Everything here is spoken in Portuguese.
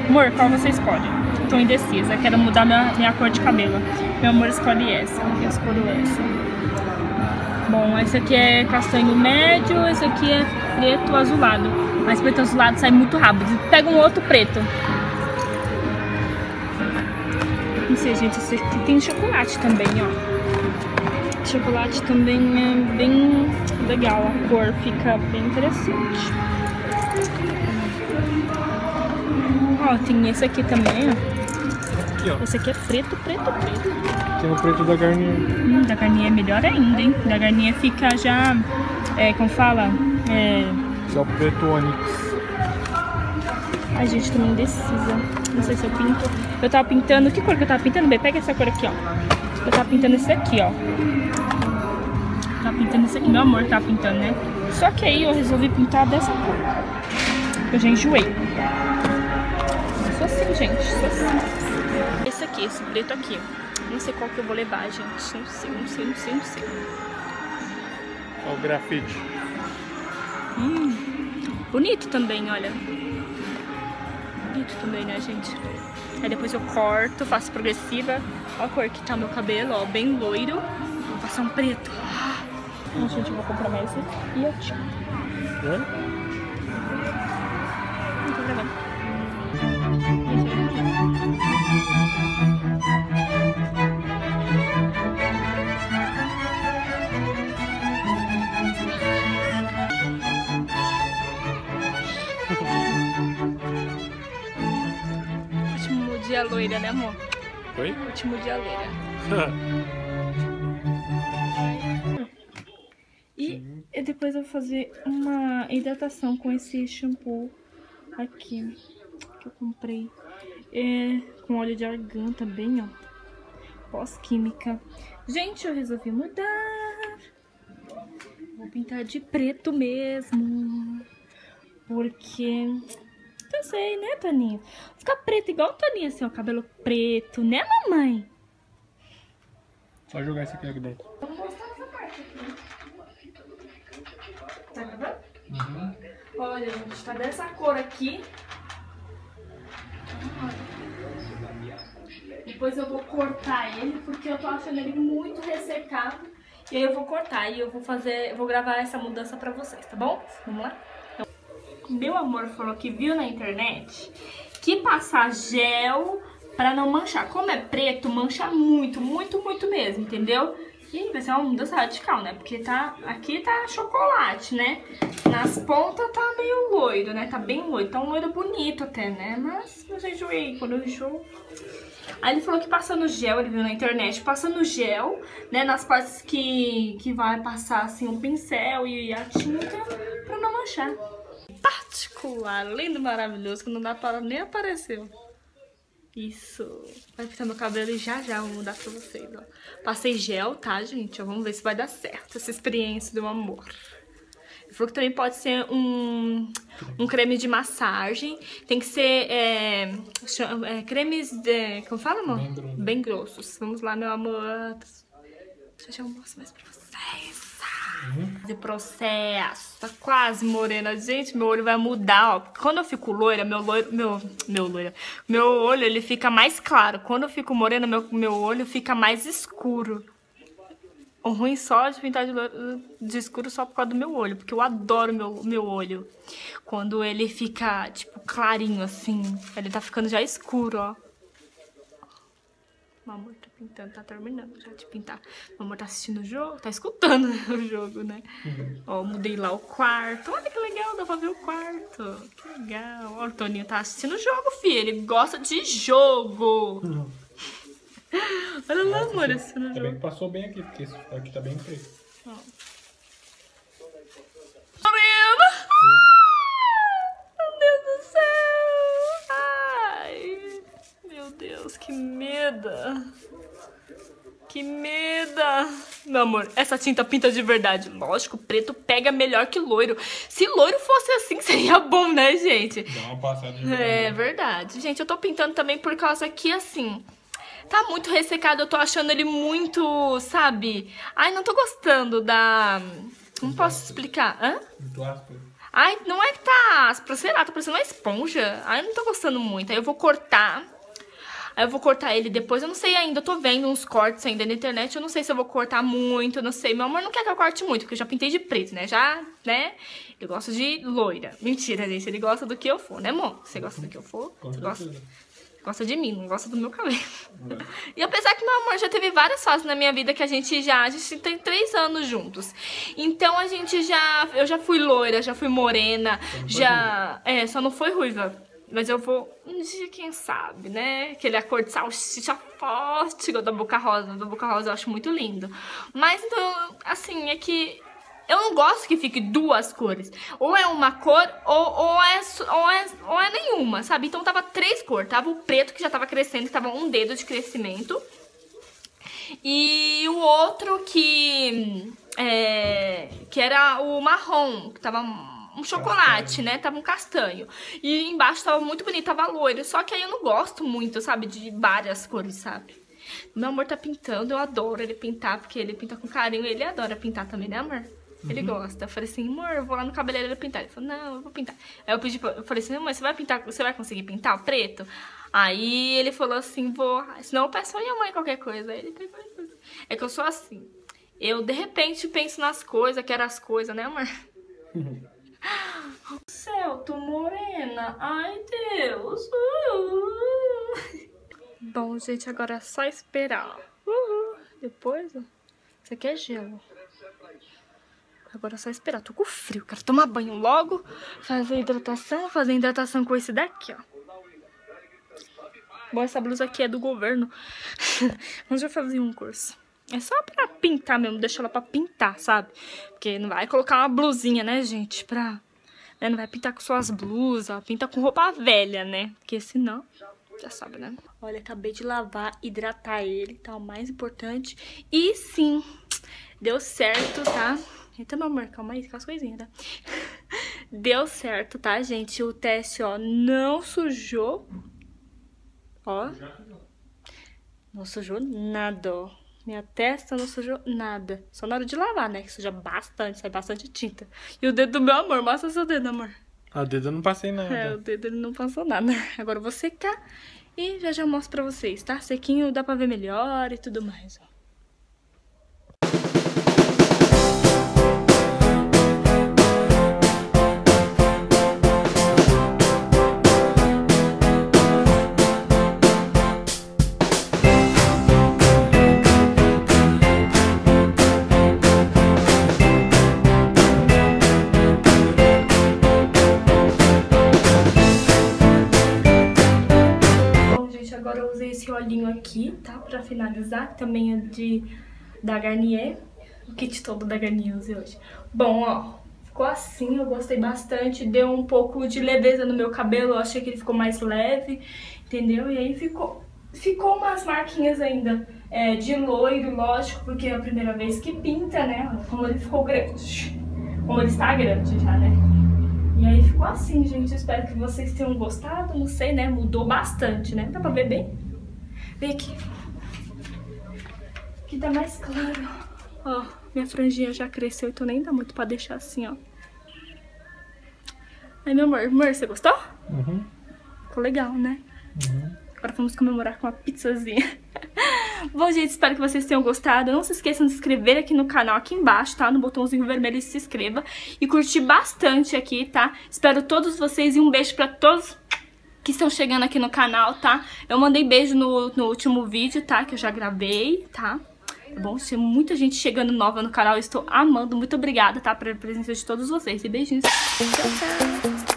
Amor, qual você escolhe? Tô indecisa, quero mudar minha cor de cabelo. Meu amor escolhe essa, eu escolho essa. Bom, esse aqui é castanho médio, esse aqui é preto azulado. Mas preto azulado sai muito rápido. Pega um outro preto. Não sei, gente, esse aqui tem chocolate também, ó. Chocolate também é bem legal, a cor fica bem interessante. Ó, tem esse aqui também, ó. Aqui, ó. Esse aqui é preto. Tem o preto da Garnier. Da Garnier é melhor ainda, hein? Da Garnier fica já, como fala? Esse é o preto Onyx. A gente também indecisa. Não sei se eu pinto. Eu tava pintando, que cor que eu tava pintando? Bem, pega essa cor aqui, ó. Eu tava pintando esse aqui, ó. Tava pintando esse aqui, meu amor tava pintando, né? Só que aí eu resolvi pintar dessa cor. Eu já enjoei. Só assim, gente, só assim. Esse aqui, esse preto aqui. Não sei qual que eu vou levar, gente. Não sei. Olha o grafite. Bonito também, olha. Bonito também, né, gente? Aí depois eu corto, faço progressiva. Olha a cor que tá meu cabelo, ó. Bem loiro. Vou passar um preto. Gente, eu vou comprar mais esse e eu tinha. Não tô gravando. Último dia loira, né, amor? Oi? Último dia loira. E depois eu vou fazer uma hidratação com esse shampoo aqui que eu comprei. Com óleo de argan também, ó. Pós-química. Gente, eu resolvi mudar. Vou pintar de preto mesmo. Porque... cansei, né, Toninho? Ficar preto igual o Toninho, assim, ó. Cabelo preto, né, mamãe? Só jogar esse aqui dentro. Vamos mostrar essa parte aqui. Tá vendo? Olha, gente, tá dessa cor aqui. Depois eu vou cortar ele, porque eu tô achando ele muito ressecado. E aí eu vou cortar e eu vou gravar essa mudança pra vocês, tá bom? Vamos lá? Então, meu amor falou que viu na internet que passar gel pra não manchar. Como é preto, mancha muito mesmo, entendeu? E vai ser uma mudança radical, né? Porque aqui tá chocolate, né? Nas pontas tá meio loiro, né? Tá bem loiro. Tá um loiro bonito até, né? Mas eu já enjoei. Quando eu enjoo... Aí ele falou que passando gel, ele viu na internet, passando gel, né? Nas partes que vai passar, assim, um pincel e a tinta pra não manchar. Particular, lindo, maravilhoso, que não dá para nem aparecer. Isso. Vai pintar meu cabelo e já vou mudar pra vocês, ó. Passei gel, tá, gente? Ó, vamos ver se vai dar certo essa experiência do amor. Ele falou que também pode ser um creme de massagem. Tem que ser cremes de... como fala, amor? Bem grossos. Vamos lá, meu amor. Já eu mostro mais pra vocês. De processo. Tá quase morena. Gente, meu olho vai mudar, ó. Quando eu fico loira, meu olho, ele fica mais claro. Quando eu fico morena, meu olho fica mais escuro. O ruim só de pintar de escuro só por causa do meu olho. Porque eu adoro meu olho. Quando ele fica, tipo, clarinho, assim. Ele tá ficando já escuro, ó. Meu amor tá pintando, tá terminando já de pintar. Meu amor tá assistindo o jogo, tá escutando o jogo, né? Ó, mudei lá o quarto. Olha que legal, dá pra ver o quarto. Que legal. Ó, o Toninho tá assistindo o jogo, filho. Ele gosta de jogo. Olha lá, amor, assistindo o jogo. Bem que passou bem aqui, porque esse aqui tá bem feio. Ó. Meu Deus do céu. Ai, meu Deus, que medo. Que medo. Meu amor, essa tinta pinta de verdade. Lógico, preto pega melhor que loiro. Se loiro fosse assim, seria bom, né, gente? Dá uma passada de É verdade. Gente, eu tô pintando também por causa que, assim... tá muito ressecado, eu tô achando ele muito, sabe? Ai, não tô gostando da... Não posso explicar. Hã? Muito áspero. Ai, não é que tá, sei lá, tá parecendo uma esponja. Ai, eu não tô gostando muito. Aí eu vou cortar. Aí eu vou cortar ele depois, eu não sei ainda, eu tô vendo uns cortes ainda na internet, eu não sei se eu vou cortar muito, eu não sei. Meu amor não quer que eu corte muito, porque eu já pintei de preto, né? Já, né? Eu gosto de loira. Mentira, gente, ele gosta do que eu for, né, amor? Você gosta do que eu for? Você gosta de mim, não gosta do meu cabelo. E apesar que, meu amor, já teve várias fases na minha vida que a gente tem 3 anos juntos. Então a gente eu já fui loira, já fui morena, só não foi ruiva. Mas eu vou, um dia, quem sabe, né? Aquele a cor de salsicha forte, igual da Boca Rosa. Da Boca Rosa eu acho muito lindo. Mas, então, assim, é que eu não gosto que fique 2 cores. Ou é uma cor, ou é nenhuma, sabe? Então tava 3 cores. Tava o preto, que já tava crescendo, que tava 1 dedo de crescimento. E o outro que era o marrom, que tava um chocolate, né? Tava um castanho. E embaixo tava muito bonito, tava loiro. Só que aí eu não gosto muito, sabe? De várias cores, sabe? Meu amor tá pintando, eu adoro ele pintar, porque ele pinta com carinho. Ele adora pintar também, né, amor? Ele gosta. Eu falei assim, amor, eu vou lá no cabeleireiro pintar. Ele falou, não, eu vou pintar. Aí eu falei assim, mãe, você vai pintar, você vai conseguir pintar o preto? Aí ele falou assim, vou. Senão eu peço a minha mãe qualquer coisa. Aí ele pegou e fez. É que eu sou assim. Eu, de repente, penso nas coisas, quero as coisas, né, amor? Céu, tô morena. Ai, Deus. Bom, gente, agora é só esperar. Depois, ó. Isso aqui é gelo. Agora é só esperar. Tô com frio. Quero tomar banho logo. Fazer hidratação com esse daqui, ó. Bom, essa blusa aqui é do governo. Mas eu fazer um curso. É só pra pintar mesmo, deixa ela pra pintar, sabe? Porque não vai colocar uma blusinha, né, gente? Não vai pintar com suas blusas, pinta com roupa velha, né? Porque senão, já sabe, né? Olha, acabei de lavar, hidratar ele, tá? O mais importante. E sim, deu certo, tá? Eita, meu amor, calma aí, com as coisinhas, tá? Deu certo, tá, gente? O teste, ó, não sujou. Ó. Não sujou nada, ó. Minha testa não sujou nada. Só na hora de lavar, né? Que suja bastante, sai bastante tinta. E o dedo do meu amor, mostra seu dedo, amor. O dedo eu não passei nada. É, o dedo ele não passou nada. Agora eu vou secar e já mostro pra vocês, tá? Sequinho dá pra ver melhor e tudo mais, ó. Agora eu usei esse olhinho aqui, tá? Pra finalizar, que também é da Garnier. O kit todo da Garnier eu usei hoje. Bom, ó, ficou assim, eu gostei bastante. Deu um pouco de leveza no meu cabelo, eu achei que ele ficou mais leve, entendeu? E aí ficou umas marquinhas ainda de loiro, lógico, porque é a primeira vez que pinta, né? Como ele ficou grande. Como ele está grande já, né? E aí ficou assim, gente. Eu espero que vocês tenham gostado. Não sei, né? Mudou bastante, né? Dá pra ver bem? Vem aqui. Aqui tá mais claro. Ó, minha franjinha já cresceu, então nem dá muito pra deixar assim, ó. Aí, meu amor, você gostou? Uhum. Ficou legal, né? Uhum. Agora vamos comemorar com uma pizzazinha. Bom, gente, espero que vocês tenham gostado. Não se esqueçam de se inscrever aqui no canal, aqui embaixo, tá? No botãozinho vermelho, se inscreva. E curtir bastante aqui, tá? Espero todos vocês e um beijo pra todos que estão chegando aqui no canal, tá? Eu mandei beijo no último vídeo, tá? Que eu já gravei, tá? Tá bom? Tem muita gente chegando nova no canal. Eu estou amando. Muito obrigada, tá? Pela presença de todos vocês. E beijinhos. Tchau, tchau.